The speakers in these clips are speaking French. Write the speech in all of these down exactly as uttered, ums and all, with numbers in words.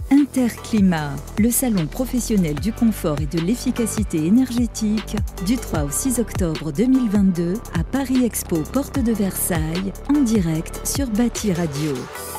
Interclimat, le salon professionnel du confort et de l'efficacité énergétique, du trois au six octobre deux mille vingt-deux à Paris Expo, porte de Versailles, en direct sur Bâti Radio.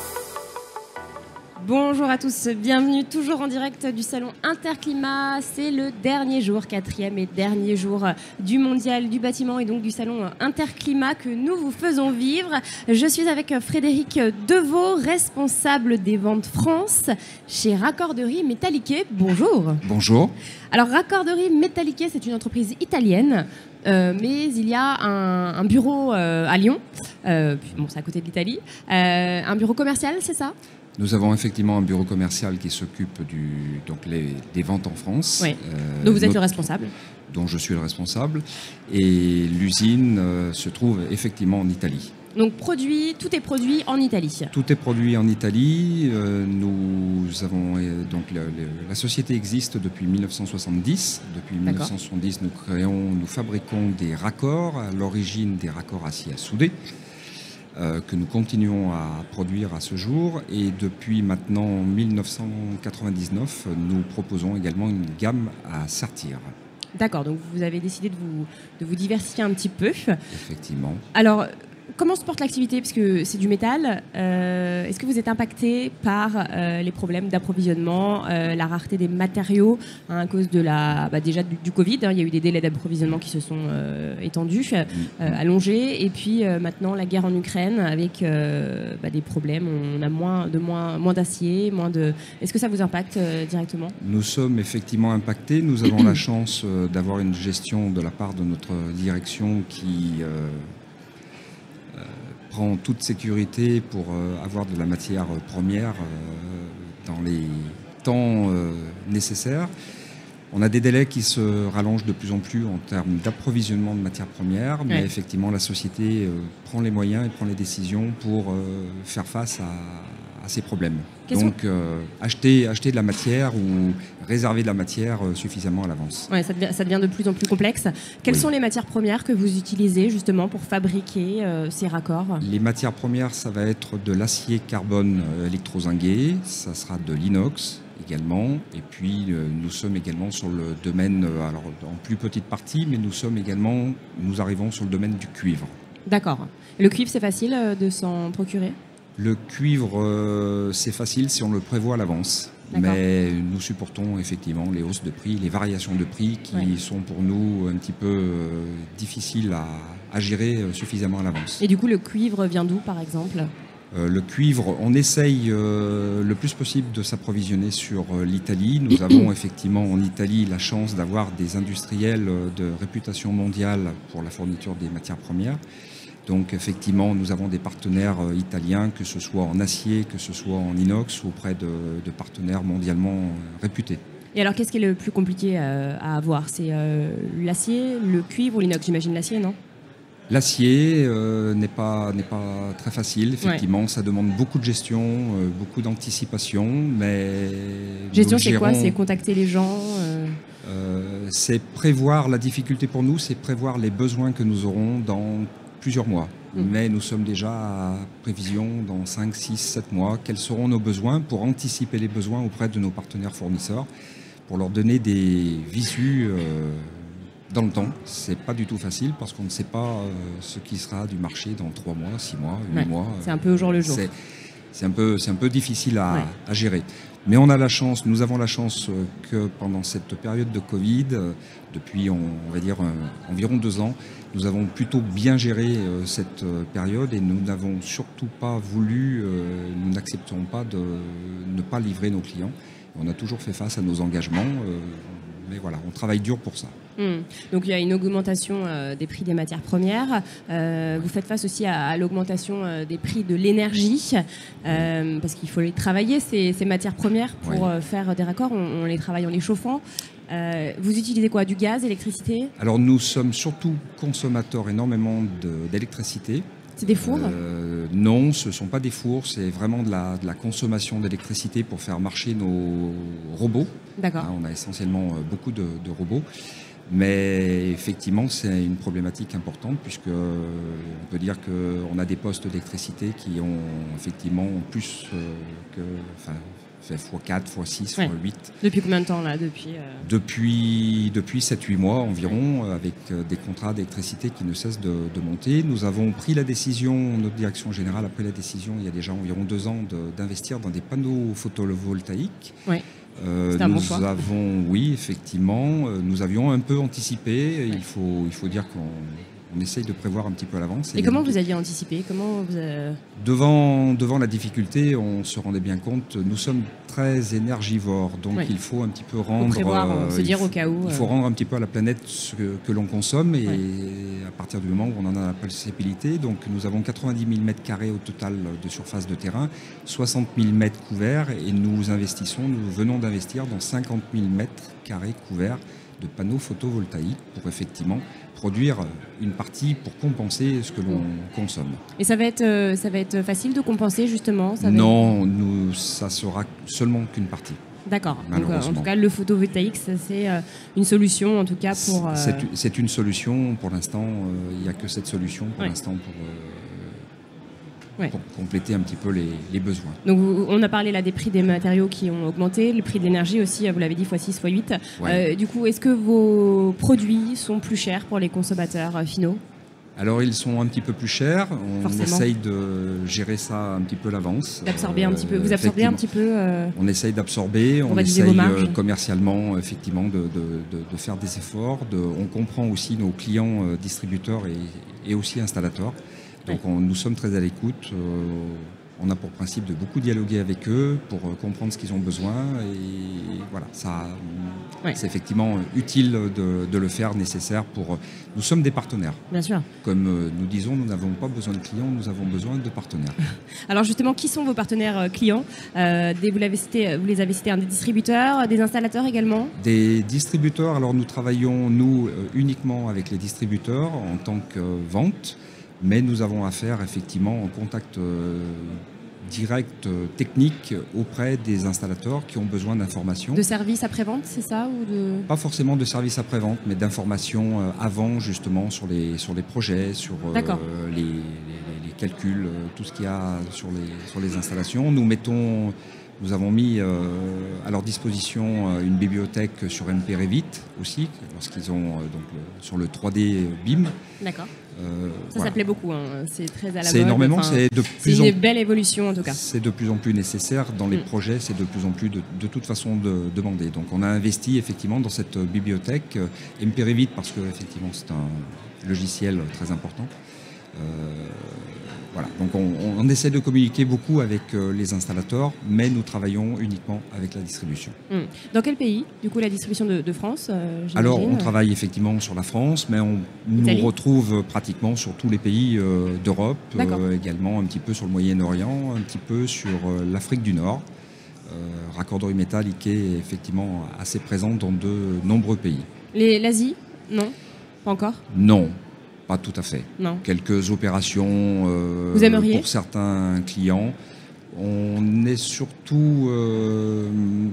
Bonjour à tous, bienvenue toujours en direct du salon Interclimat. C'est le dernier jour, quatrième et dernier jour du mondial du bâtiment et donc du salon Interclimat que nous vous faisons vivre. Je suis avec Frédéric Deveau, responsable des ventes France chez Raccorderie Metalliquet. Bonjour. Bonjour. Alors Raccorderie Metalliquet, c'est une entreprise italienne. Euh, mais il y a un, un bureau euh, à Lyon, euh, bon, c'est à côté de l'Italie, euh, un bureau commercial, c'est ça ? Nous avons effectivement un bureau commercial qui s'occupe du, donc les, des ventes en France. Oui. Euh, Donc vous êtes notre, le responsable ? Dont je suis le responsable. Et l'usine euh, se trouve effectivement en Italie. Donc produit, tout est produit en Italie. Tout est produit en Italie. Euh, nous avons euh, donc le, le, la société existe depuis mille neuf cent soixante-dix. Depuis mille neuf cent soixante-dix, nous créons, nous fabriquons des raccords. À l'origine, des raccords acier à souder. Euh, que nous continuons à produire à ce jour. Et depuis maintenant mille neuf cent quatre-vingt-dix-neuf, nous proposons également une gamme à sertir. D'accord, donc vous avez décidé de vous, de vous diversifier un petit peu. Effectivement. Alors, comment se porte l'activité ? Parce que c'est du métal. Euh, est-ce que vous êtes impacté par euh, les problèmes d'approvisionnement, euh, la rareté des matériaux hein, à cause de la, bah, déjà du, du Covid hein, il y a eu des délais d'approvisionnement qui se sont euh, étendus, euh, allongés. Et puis euh, maintenant, la guerre en Ukraine avec euh, bah, des problèmes. On a moins de moins, moins d'acier, moins de. Est-ce que ça vous impacte euh, directement ? Nous sommes effectivement impactés. Nous avons la chance euh, d'avoir une gestion de la part de notre direction qui euh, prend toute sécurité pour euh, avoir de la matière première euh, dans les temps euh, nécessaires. On a des délais qui se rallongent de plus en plus en termes d'approvisionnement de matières premières, mais ouais. effectivement la société euh, prend les moyens et prend les décisions pour euh, faire face à, à ces problèmes. Donc euh, acheter, acheter de la matière ou réserver de la matière euh, suffisamment à l'avance. Ouais, ça, devient, ça devient de plus en plus complexe. Quelles oui. sont les matières premières que vous utilisez justement pour fabriquer euh, ces raccords ? Les matières premières, ça va être de l'acier carbone euh, électrozingué, ça sera de l'inox également, et puis euh, nous sommes également sur le domaine, euh, alors en plus petite partie, mais nous sommes également, nous arrivons sur le domaine du cuivre. D'accord. Le cuivre, c'est facile euh, de s'en procurer ? Le cuivre, euh, c'est facile si on le prévoit à l'avance. Mais nous supportons effectivement les hausses de prix, les variations de prix qui ouais. sont pour nous un petit peu euh, difficiles à, à gérer euh, suffisamment à l'avance. Et du coup, le cuivre vient d'où, par exemple ? euh, Le cuivre, on essaye euh, le plus possible de s'approvisionner sur euh, l'Italie. Nous avons effectivement en Italie la chance d'avoir des industriels de réputation mondiale pour la fourniture des matières premières. Donc effectivement, nous avons des partenaires euh, italiens, que ce soit en acier, que ce soit en inox, auprès de, de partenaires mondialement euh, réputés. Et alors, qu'est-ce qui est le plus compliqué euh, à avoir ? C'est euh, l'acier, le cuivre ou l'inox ? J'imagine l'acier, non ? L'acier euh, n'est pas, n'est pas très facile, effectivement. Ouais. Ça demande beaucoup de gestion, euh, beaucoup d'anticipation, mais... Gestion, c'est quoi ? C'est contacter les gens euh... Euh, c'est prévoir, la difficulté pour nous, c'est prévoir les besoins que nous aurons dans plusieurs mois. Mmh. Mais nous sommes déjà à prévision dans cinq, six, sept mois. Quels seront nos besoins pour anticiper les besoins auprès de nos partenaires fournisseurs, pour leur donner des visus euh, dans le temps. C'est pas du tout facile parce qu'on ne sait pas euh, ce qui sera du marché dans trois mois, six mois, huit ouais. mois. C'est un peu au jour le jour. C'est, c'est, un, peu, c'est un peu difficile à, ouais. à gérer. Mais on a la chance, nous avons la chance que pendant cette période de Covid, depuis on, on va dire un, environ deux ans, nous avons plutôt bien géré euh, cette période et nous n'avons surtout pas voulu, euh, nous n'accepterons pas de ne pas livrer nos clients. On a toujours fait face à nos engagements, euh, mais voilà, on travaille dur pour ça. Mmh. Donc il y a une augmentation euh, des prix des matières premières. Euh, vous faites face aussi à, à l'augmentation euh, des prix de l'énergie, euh, parce qu'il faut les travailler, ces, ces matières premières, pour oui. euh, faire des raccords. On, on les travaille en les chauffant. Euh, vous utilisez quoi ? Du gaz, électricité ? Alors nous sommes surtout consommateurs énormément de, d'électricité. C'est des fours ? euh, Non, ce ne sont pas des fours, c'est vraiment de la, de la consommation d'électricité pour faire marcher nos robots. D'accord. Hein, on a essentiellement beaucoup de, de robots. Mais effectivement, c'est une problématique importante puisque euh, on peut dire qu'on a des postes d'électricité qui ont effectivement plus euh, que, enfin, fait fois quatre, fois six, Ouais. fois huit. Depuis combien de temps là depuis, euh... Depuis, depuis sept huit mois environ, ouais. avec des contrats d'électricité qui ne cessent de, de monter. Nous avons pris la décision, notre direction générale a pris la décision il y a déjà environ deux ans d'investir dans des panneaux photovoltaïques. Ouais. Euh, un nous bon choix. avons, oui, effectivement, euh, nous avions un peu anticipé. Ouais. Il faut, il faut dire qu'on on essaye de prévoir un petit peu à l'avance. Et, et comment vous aviez anticipé comment vous avez... devant, devant la difficulté, on se rendait bien compte, nous sommes très énergivores, donc ouais. il faut un petit peu rendre, prévoir, euh, se dire faut, au cas où, il faut euh... rendre un petit peu à la planète ce que, que l'on consomme, et ouais. à partir du moment où on en a la possibilité, donc nous avons quatre-vingt-dix mille mètres carrés au total de surface de terrain, soixante mille mètres couverts, et nous investissons, nous venons d'investir dans cinquante mille mètres carrés couverts de panneaux photovoltaïques pour effectivement produire une partie pour compenser ce que l'on consomme. Et ça va être, euh, ça va être facile de compenser justement ça va Non, être... nous, ça sera seulement qu'une partie. D'accord. Donc, euh, en tout cas, le photovoltaïque, c'est euh, une solution en tout cas pour... Euh... C'est une solution pour l'instant. Euh, il n'y a que cette solution pour ouais. l'instant pour... Euh, Ouais. pour compléter un petit peu les, les besoins. Donc on a parlé là des prix des matériaux qui ont augmenté, le prix de l'énergie aussi, vous l'avez dit, fois six, fois huit. Ouais. Euh, du coup, est-ce que vos produits sont plus chers pour les consommateurs euh, finaux ? Alors ils sont un petit peu plus chers, on Forcément. essaye de gérer ça un petit peu à l'avance. D'absorber un petit peu, vous absorbez un petit peu euh... On essaye d'absorber, on, on essaye commercialement effectivement de, de, de, de faire des efforts, de, on comprend aussi nos clients euh, distributeurs et, et aussi installateurs. Donc on, nous sommes très à l'écoute, euh, on a pour principe de beaucoup dialoguer avec eux pour euh, comprendre ce qu'ils ont besoin, et voilà, ça, ouais. c'est effectivement utile de, de le faire, nécessaire pour... Nous sommes des partenaires. Bien sûr. Comme euh, nous disons, nous n'avons pas besoin de clients, nous avons besoin de partenaires. Alors justement, qui sont vos partenaires clients ? euh, des, vous, l'avez cité, vous les avez cités, hein, des distributeurs, des installateurs également ? Des distributeurs, alors nous travaillons, nous, euh, uniquement avec les distributeurs en tant que euh, vente. Mais nous avons affaire effectivement en contact euh, direct, euh, technique auprès des installateurs qui ont besoin d'informations. De services après-vente, c'est ça ou de... Pas forcément de services après-vente, mais d'informations euh, avant justement sur les, sur les projets, sur euh, les, les, les calculs, euh, tout ce qu'il y a sur les, sur les installations. Nous mettons... Nous avons mis euh, à leur disposition euh, une bibliothèque sur M P Revit aussi, lorsqu'ils ont euh, donc le, sur le trois D B I M. D'accord. Euh, ça, voilà. Ça plaît beaucoup. Hein. C'est très à la mode. C'est énormément. Enfin, c'est de plus une en, belle évolution en tout cas. C'est de plus en plus nécessaire dans les mm. projets. C'est de plus en plus de, de toute façon de, demandé. Donc on a investi effectivement dans cette bibliothèque euh, M P Revit parce que effectivement c'est un logiciel très important. Euh, Voilà. Donc on, on essaie de communiquer beaucoup avec euh, les installateurs, mais nous travaillons uniquement avec la distribution. Mmh. Dans quel pays, du coup, la distribution de, de France euh, Alors, on travaille effectivement sur la France, mais on Italie. nous retrouve pratiquement sur tous les pays euh, d'Europe, euh, également un petit peu sur le Moyen-Orient, un petit peu sur euh, l'Afrique du Nord. Euh, Raccorderie métallique est effectivement assez présente dans de nombreux pays. L'Asie ? Non ? Pas encore ? Non. Pas tout à fait. Non. Quelques opérations euh, Vous aimeriez ? Pour certains clients. On est surtout... Euh,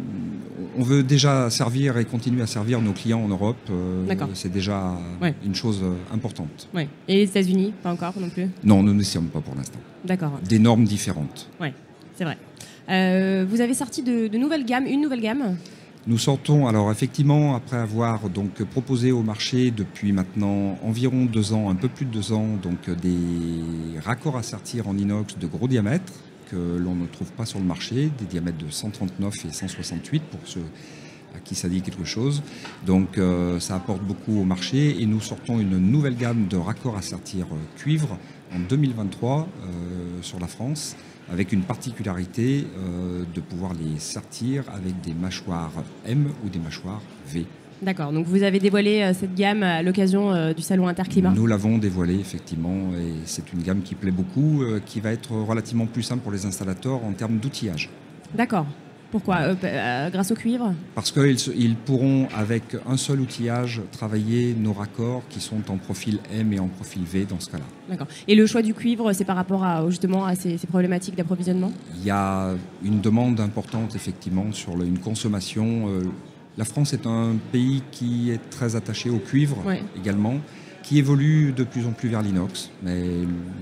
on veut déjà servir et continuer à servir nos clients en Europe. Euh, C'est déjà ouais. une chose importante. Ouais. Et les États-Unis, pas encore non plus ? Non, nous ne sommes pas pour l'instant. D'accord. Des normes différentes. Oui, c'est vrai. Euh, vous avez sorti de, de nouvelles gammes, une nouvelle gamme ? Nous sortons, alors effectivement, après avoir donc proposé au marché depuis maintenant environ deux ans, un peu plus de deux ans, donc des raccords à sertir en inox de gros diamètre que l'on ne trouve pas sur le marché, des diamètres de cent trente-neuf et cent soixante-huit pour ceux à qui ça dit quelque chose. Donc euh, ça apporte beaucoup au marché et nous sortons une nouvelle gamme de raccords à sertir cuivre en deux mille vingt-trois euh, sur la France, avec une particularité euh, de pouvoir les sertir avec des mâchoires M ou des mâchoires V. D'accord, donc vous avez dévoilé euh, cette gamme à l'occasion euh, du salon Interclimat ? Nous l'avons dévoilée effectivement, et c'est une gamme qui plaît beaucoup, euh, qui va être relativement plus simple pour les installateurs en termes d'outillage. D'accord. Pourquoi euh, euh, grâce au cuivre ? Parce qu'ils ils pourront, avec un seul outillage, travailler nos raccords qui sont en profil M et en profil V dans ce cas-là. D'accord. Et le choix du cuivre, c'est par rapport à, justement à ces, ces problématiques d'approvisionnement ? Il y a une demande importante, effectivement, sur le, une consommation. Euh, la France est un pays qui est très attaché au cuivre, ouais. également, qui évolue de plus en plus vers l'inox. Mais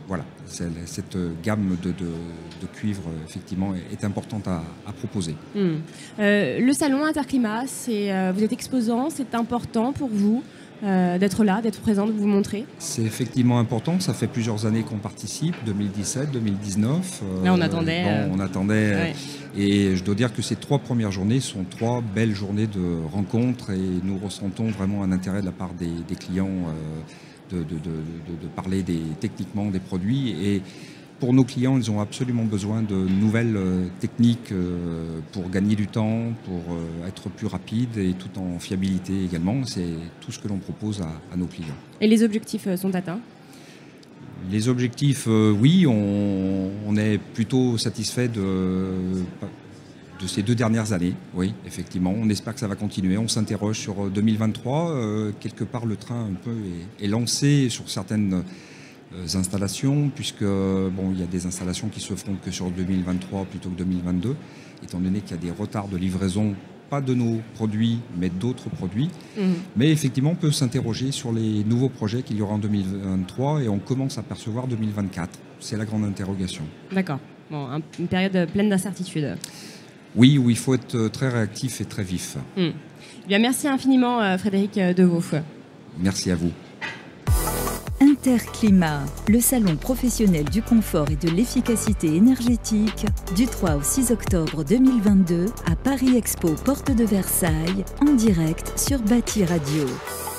voilà, cette gamme de, de, de cuivre, effectivement, est importante à, à proposer. Mmh. Euh, le salon Interclimat, c'est, euh, vous êtes exposant, c'est important pour vous euh, d'être là, d'être présent, de vous montrer? C'est effectivement important, ça fait plusieurs années qu'on participe, deux mille dix-sept, deux mille dix-neuf. Euh, là, on attendait. Bon, euh... on attendait. Ouais. Et je dois dire que ces trois premières journées sont trois belles journées de rencontres et nous ressentons vraiment un intérêt de la part des, des clients euh, De, de, de, de parler des, techniquement des produits. Et pour nos clients, ils ont absolument besoin de nouvelles euh, techniques euh, pour gagner du temps, pour euh, être plus rapide et tout en fiabilité également. C'est tout ce que l'on propose à, à nos clients. Et les objectifs euh, sont atteints? Les objectifs, euh, oui, on, on est plutôt satisfait de... de ces deux dernières années, oui, effectivement. On espère que ça va continuer. On s'interroge sur deux mille vingt-trois. Euh, quelque part, le train un peu est, est lancé sur certaines euh, installations, puisque bon, il y a des installations qui se feront que sur deux mille vingt-trois plutôt que deux mille vingt-deux, étant donné qu'il y a des retards de livraison, pas de nos produits, mais d'autres produits. Mmh. Mais effectivement, on peut s'interroger sur les nouveaux projets qu'il y aura en deux mille vingt-trois et on commence à percevoir deux mille vingt-quatre. C'est la grande interrogation. D'accord. Bon, un, une période pleine d'incertitudes. Oui, où il faut être très réactif et très vif. Mmh. Bien, merci infiniment, Frédéric Deveau. Merci à vous. Interclimat, le salon professionnel du confort et de l'efficacité énergétique, du trois au six octobre deux mille vingt-deux à Paris Expo, porte de Versailles, en direct sur Bâti Radio.